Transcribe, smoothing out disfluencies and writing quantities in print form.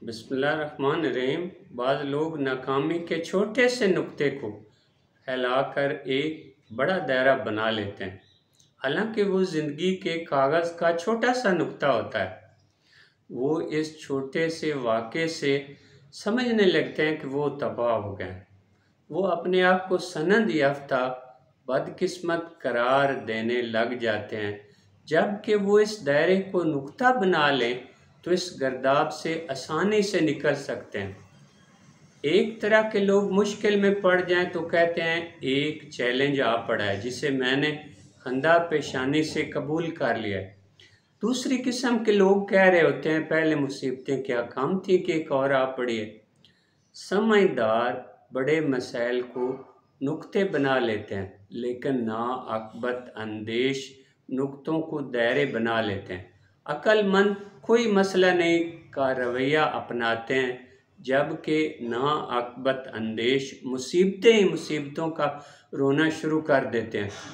बिस्मिल्लाहिर्रहमानिर्रहीम। बाज़ लोग नाकामी के छोटे से नुक्ते को फैलाकर एक बड़ा दायरा बना लेते हैं, हालांकि वो ज़िंदगी के कागज़ का छोटा सा नुक्ता होता है। वो इस छोटे से वाक़े से समझने लगते हैं कि वो तबाह हो गए। वो अपने आप को सनद याफ्ता बदकिस्मत करार देने लग जाते हैं, जबकि वो इस दायरे को नुक्ता बना लें तो इस गर्दाब से आसानी से निकल सकते हैं। एक तरह के लोग मुश्किल में पड़ जाएं तो कहते हैं एक चैलेंज आ पड़ा है जिसे मैंने खंदा पेशानी से कबूल कर लिया है। दूसरी किस्म के लोग कह रहे होते हैं पहले मुसीबतें क्या कम थी कि एक और आ पड़ी है। समझदार बड़े मसाइल को नुक्ते बना लेते हैं, लेकिन नाअक्बत अंदेश नुक्तों को दायरे बना लेते हैं। अक्लमंद कोई मसला नहीं का रवैया अपनाते हैं, जबकि नाअक्बत अंदेश मुसीबतें ही मुसीबतों का रोना शुरू कर देते हैं।